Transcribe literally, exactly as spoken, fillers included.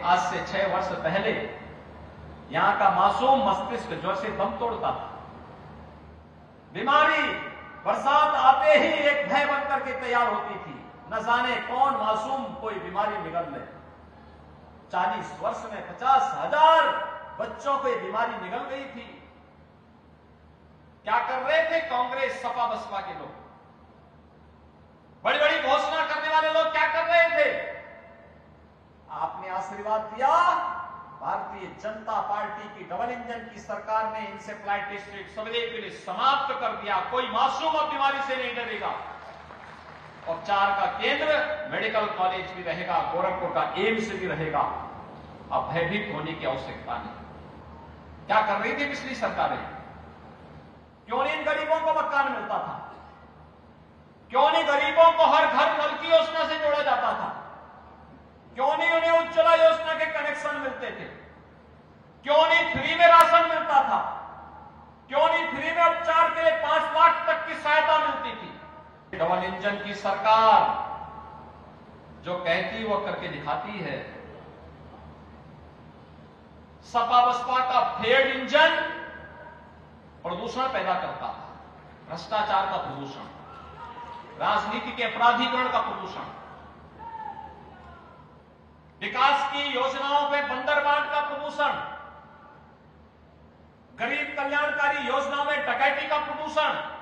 आज से छह वर्ष पहले यहां का मासूम मस्तिष्क जो से दम तोड़ता था। बीमारी बरसात आते ही एक भय बन करके तैयार होती थी, न जाने कौन मासूम कोई बीमारी निगल ले। चालीस वर्ष में पचास हजार बच्चों को ये बीमारी निगल गई थी। क्या कर रहे थे कांग्रेस सपा बसपा के लोग? बड़ी बड़ी घोषणा करने वाले लोग क्या कर रहे थे? आपने आशीर्वाद दिया, भारतीय जनता पार्टी की डबल इंजन की सरकार ने इंसेफ्लाइटिस सवेरे के लिए समाप्त कर दिया। कोई मासूम अब बीमारी से नहीं डरेगा। उपचार का केंद्र मेडिकल कॉलेज भी रहेगा, गोरखपुर का एम्स भी रहेगा। अब भयभीत होने की आवश्यकता नहीं। क्या कर रही थी पिछली सरकारें? क्यों नहीं इन गरीबों को मकान मिलता था? क्यों नहीं गरीबों को हर घर नल की योजना से जोड़ा जाता था? क्यों नहीं उन्हें उज्ज्वला योजना के कनेक्शन मिलते थे? क्यों नहीं फ्री में राशन मिलता था? क्यों नहीं फ्री में उपचार के लिए पांच लाख तक की सहायता मिलती थी? डबल इंजन की सरकार जो कहती वो करके दिखाती है। सपा बसपा का फेड इंजन प्रदूषण पैदा करता है, भ्रष्टाचार का प्रदूषण, राजनीति के अपराधीकरण का प्रदूषण, विकास की योजनाओं में बंदरबांट का प्रदूषण, गरीब कल्याणकारी योजनाओं में डकैती का प्रदूषण,